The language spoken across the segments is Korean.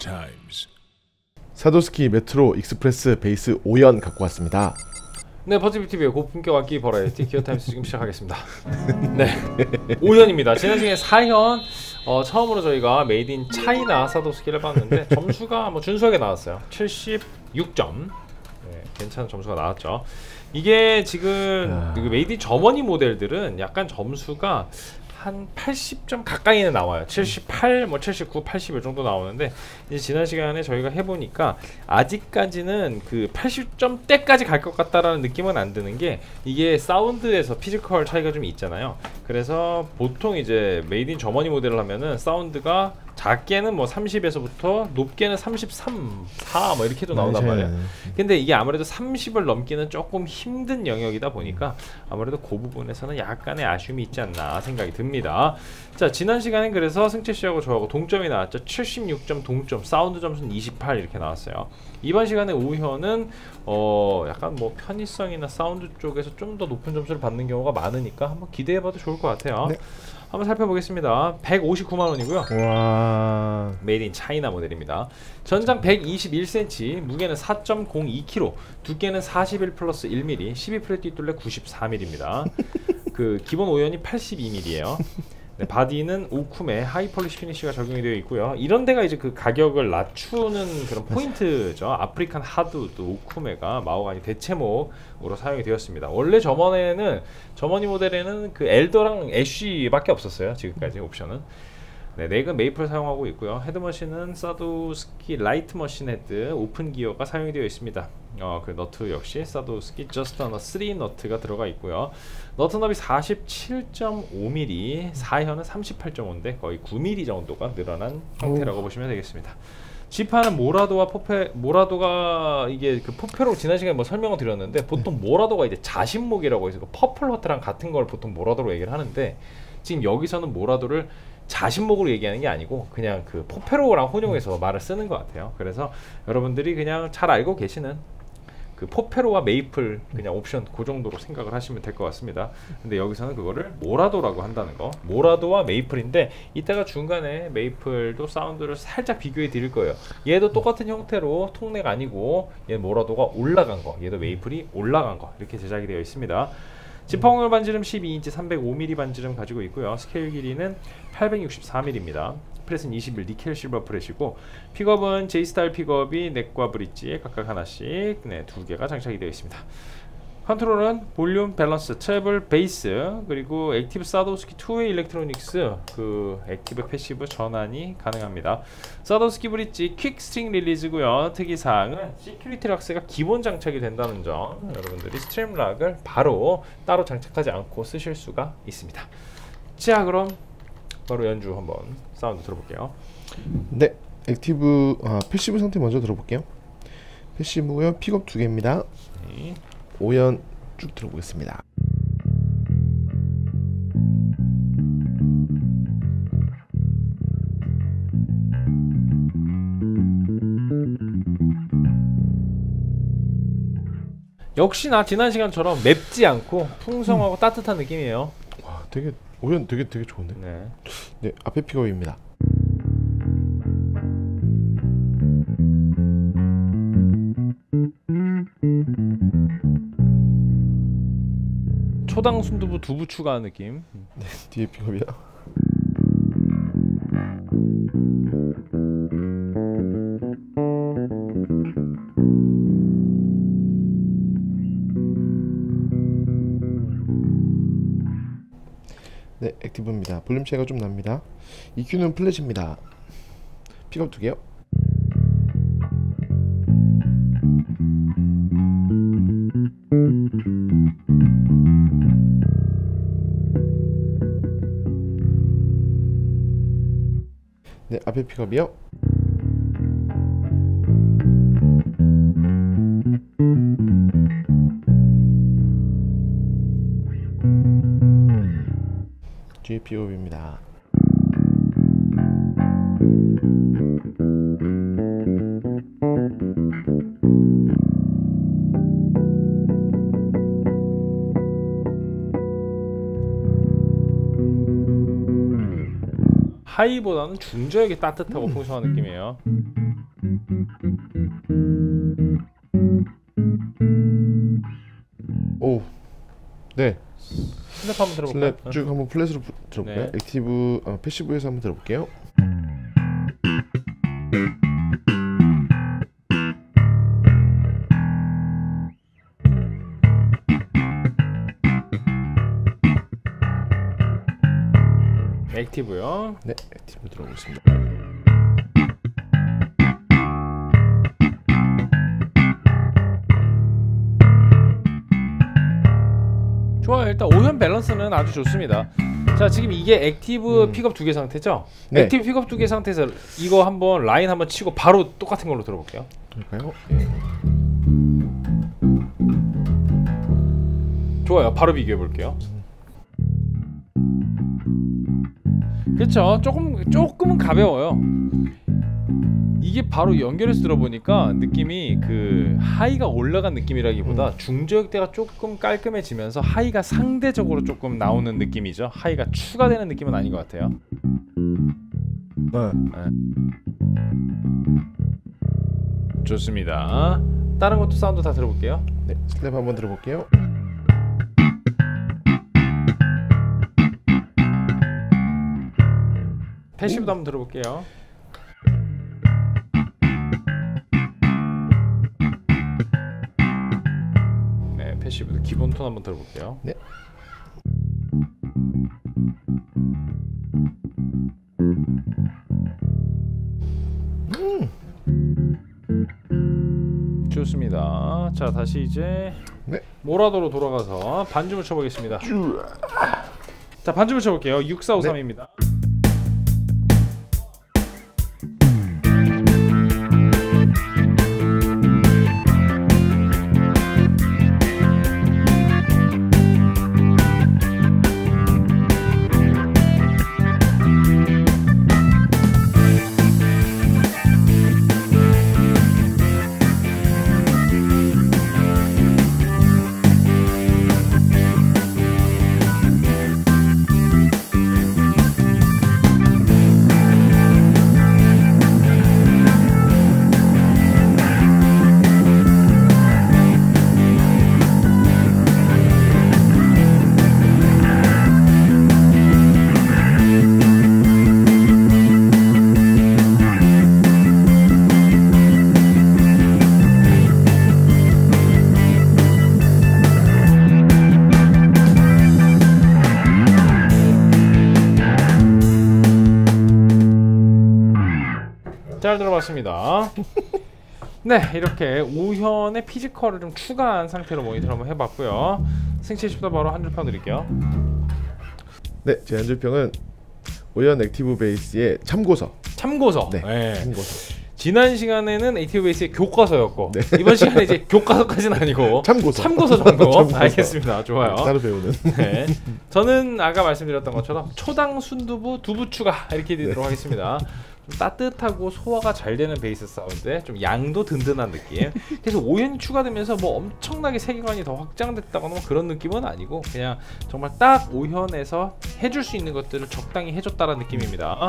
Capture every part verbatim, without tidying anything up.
times. 사도스키 메트로 익스프레스 베이스 오 연 갖고 왔습니다. 네, 버즈비티비의 고품격 악기 버라이어티 기어타임스 지금 시작하겠습니다. 네, 오 연입니다. 지난 시간에 사 연 어, 처음으로 저희가 메이드 인 차이나 사도스키를 해봤는데 점수가 뭐 준수하게 나왔어요. 칠십육 점. 네, 괜찮은 점수가 나왔죠. 이게 지금 그 메이드 인 저머니 모델들은 약간 점수가 한 팔십 점 가까이는 나와요. 칠십팔, 뭐 칠십구, 팔십 이 정도 나오는데 이제 지난 시간에 저희가 해보니까 아직까지는 그 팔십 점대까지 갈 것 같다라는 느낌은 안 드는 게 이게 사운드에서 피지컬 차이가 좀 있잖아요. 그래서 보통 이제 메이드 인 저머니 모델을 하면은 사운드가 작게는 뭐 삼십에서부터 높게는 삼십삼, 사 뭐 이렇게도 나오단 말이에요. 근데 이게 아무래도 삼십을 넘기는 조금 힘든 영역이다 보니까 아무래도 그 부분에서는 약간의 아쉬움이 있지 않나 생각이 듭니다. 자, 지난 시간엔 그래서 승채 씨하고 저하고 동점이 나왔죠. 칠십육 점 동점, 사운드 점수는 이십팔 이렇게 나왔어요. 이번 시간에 우현은 어 약간 뭐 편의성이나 사운드 쪽에서 좀 더 높은 점수를 받는 경우가 많으니까 한번 기대해봐도 좋을 것 같아요. 네. 한번 살펴보겠습니다. 백오십구만 원이고요. 와. 메이드 인 차이나 모델입니다. 전장 백이십일 센티미터, 무게는 사 점 공이 킬로그램, 두께는 사십일 플러스 일 밀리미터, 십이 프렛 뒷둘레 구십사 밀리미터입니다. 그 기본 오연이 팔십이 밀리미터예요. 네, 바디는 오쿰의 하이 폴리시 피니쉬가 적용이 되어 있고요. 이런 데가 이제 그 가격을 낮추는 그런 포인트죠. 아프리칸 하드우드 오쿰의가 마호가니 대체목으로 사용이 되었습니다. 원래 저번에는 저머니 모델에는 그 엘더랑 애쉬밖에 없었어요. 지금까지 옵션은. 네, 넥은 메이플 사용하고 있고요. 헤드머신은 사도스키 라이트 머신 헤드 오픈 기어가 사용이 되어 있습니다. 어, 그 너트 역시 사도스키 저스트 하나 삼 너트가 들어가 있고요. 너트 너비 사십칠 점 오 밀리미터, 사현은 삼십팔 점 오인데 거의 구 밀리미터 정도가 늘어난 형태라고 오. 보시면 되겠습니다. 지판은 모라도와 포페, 모라도가 이게 그 포페로 지난 시간에 뭐 설명을 드렸는데 보통 모라도가 이제 자신목이라고 해서 그 퍼플 허트랑 같은 걸 보통 모라도로 얘기를 하는데 지금 여기서는 모라도를 자신목으로 얘기하는 게 아니고 그냥 그 포페로랑 혼용해서 말을 쓰는 것 같아요. 그래서 여러분들이 그냥 잘 알고 계시는 그 포페로와 메이플 그냥 옵션 그 정도로 생각을 하시면 될 것 같습니다. 근데 여기서는 그거를 모라도라고 한다는 거. 모라도와 메이플인데 이따가 중간에 메이플도 사운드를 살짝 비교해 드릴 거예요. 얘도 똑같은 형태로 통넥 아니고 얘 모라도가 올라간 거, 얘도 메이플이 올라간 거 이렇게 제작이 되어 있습니다. 지퍼공률 반지름 십이 인치 삼백오 밀리미터 반지름 가지고 있고요. 스케일 길이는 팔백육십사 밀리미터입니다. 프렛은 이십일 니켈 실버 프렛이고 픽업은 J-스타일 픽업이 넥과 브릿지에 각각 하나씩 네, 두 개가 장착이 되어 있습니다. 컨트롤은 볼륨, 밸런스, 트래블, 베이스 그리고 액티브 사도스키 투웨이 일렉트로닉스 그 액티브 패시브 전환이 가능합니다. 사도스키 브릿지 퀵 스트링 릴리즈고요. 특이사항은 시큐리티 락스가 기본 장착이 된다는 점. 여러분들이 스트림 락을 바로 따로 장착하지 않고 쓰실 수가 있습니다. 자, 그럼 바로 연주 한번 사운드 들어볼게요. 네, 액티브 아, 패시브 상태 먼저 들어볼게요. 패시브고요. 픽업 두 개입니다. 네. 오 연 쭉 들어보겠습니다. 역시나 지난 시간처럼 맵지 않고 풍성하고 음. 따뜻한 느낌이에요. 와, 되게 오 연 되게 되게 좋은데. 네. 네, 앞에 픽업입니다. 초당 순두부 두부 추가한 느낌. 네, 뒤에 픽업이야. 네, 액티브입니다. 볼륨 차이가 좀 납니다. 이큐는 플랫입니다. 픽업 두 개요. 네, 앞에 픽업이요. 뒤에 픽업입니다. 하이보다는 중저역이 따뜻하고 풍성한 느낌이에요. 슬랩 한번 들어볼까요? 슬랩 쭉 한번 플랫으로 부- 들어볼까요? 네. 액티브 어, 패시브에서 한번 들어볼게요. 액티브요. 네, 액티브 들어보겠습니다. 좋아요. 일단 오현 밸런스는 아주 좋습니다. 자, 지금 이게 액티브 음. 픽업 두 개 상태죠? 네. 액티브 픽업 두 개 상태에서 이거 한번 라인 한번 치고 바로 똑같은 걸로 들어볼게요. 그럴까요? 예. 좋아요. 바로 비교해 볼게요. 그렇죠. 조금 조금은 가벼워요. 이게 바로 연결해서 들어보니까 느낌이 그 하이가 올라간 느낌이라기보다 음. 중저역대가 조금 깔끔해지면서 하이가 상대적으로 조금 나오는 느낌이죠. 하이가 추가되는 느낌은 아닌 것 같아요. 네. 좋습니다. 다른 것도 사운드 다 들어볼게요. 네, 슬랩 한번 들어볼게요. 패시브도 한번 들어볼게요. 네, 패시브도 기본 톤 한번 들어볼게요. 네. 좋습니다. 자, 다시 이제 네. 모라도로 돌아가서 반주를 쳐보겠습니다. 쭉. 자, 반주를 쳐볼게요. 육사오삼입니다. 잘 들어봤습니다. 네, 이렇게 오현의 피지컬을 좀 추가한 상태로 모니터를 한번 해봤고요. 승치십도 바로 한 줄 펴드릴게요. 네, 제 한 줄평은 오현 액티브 베이스의 참고서. 참고서. 네, 네. 참고서. 지난 시간에는 액티브 베이스의 교과서였고 네. 이번 시간에 이제 교과서까지는 아니고 참고서. 참고서 정도. 참고서. 알겠습니다. 좋아요. 따로 배우는. 네. 저는 아까 말씀드렸던 것처럼 초당 순두부 두부 추가 이렇게 드리도록 네. 하겠습니다. 좀 따뜻하고 소화가 잘 되는 베이스 사운드에 좀 양도 든든한 느낌. 그래서 오현이 추가되면서 뭐 엄청나게 세계관이 더 확장됐다거나 뭐 그런 느낌은 아니고 그냥 정말 딱 오현에서 해줄 수 있는 것들을 적당히 해줬다는 느낌입니다.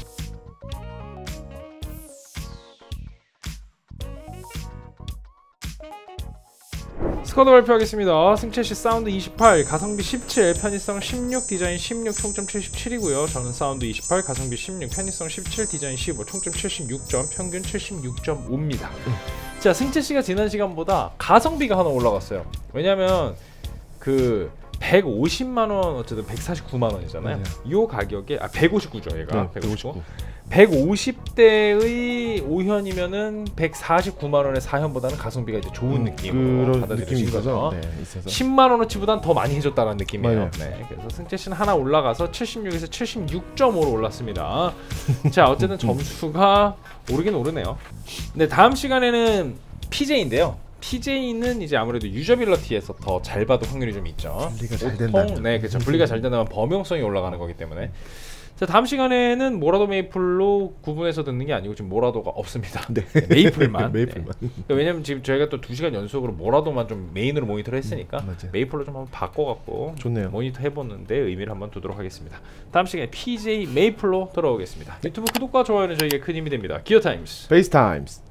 스쿼드 발표하겠습니다. 승채씨 사운드 이십팔, 가성비 십칠, 편의성 십육, 디자인 십육, 총점 칠십칠이고요. 저는 사운드 이십팔, 가성비 십육, 편의성 십칠, 디자인 십오, 총점 칠십육 점, 평균 칠십육 점 오입니다. 자, 승채씨가 지난 시간보다 가성비가 하나 올라갔어요. 왜냐면 그 백오십만 원 어쨌든 백사십구만 원이잖아요. 네. 이 가격에 아 백오십구죠 얘가. 네, 백오십구. 백오십 대의 오현이면은 백사십구만 원의 사현보다는 가성비가 이제 좋은 음, 느낌으로 그런 받아들여진 느낌인 거죠. 거죠. 네, 있어서. 십만 원어치보단 더 많이 해줬다는 느낌이에요. 맞아요. 네, 그래서 승재 씨는 하나 올라가서 칠십육에서 칠십육 점오로 올랐습니다. 자, 어쨌든 점수가 오르긴 오르네요. 네, 다음 시간에는 피제이인데요. 피제이는 이제 아무래도 유저빌러티에서 더 잘 봐도 확률이 좀 있죠. 분리가 잘 보통, 된다. 네, 그렇죠. 분리가 잘 된다면 범용성이 올라가는 거기 때문에. 자, 다음 시간에는 모라도 메이플로 구분해서 듣는 게 아니고 지금 모라도가 없습니다. 네. 메이플만. 메이플만. 네. 그러니까 왜냐면 지금 저희가 또 두 시간 연속으로 모라도만 좀 메인으로 모니터를 했으니까 음, 맞아요. 메이플로 좀 한번 바꿔갖고 좋네요. 모니터 해보는데 의미를 한번 두도록 하겠습니다. 다음 시간에 피제이 메이플로 돌아오겠습니다. 유튜브 구독과 좋아요는 저에게 큰 힘이 됩니다. 기어타임스. 베이스 타임스.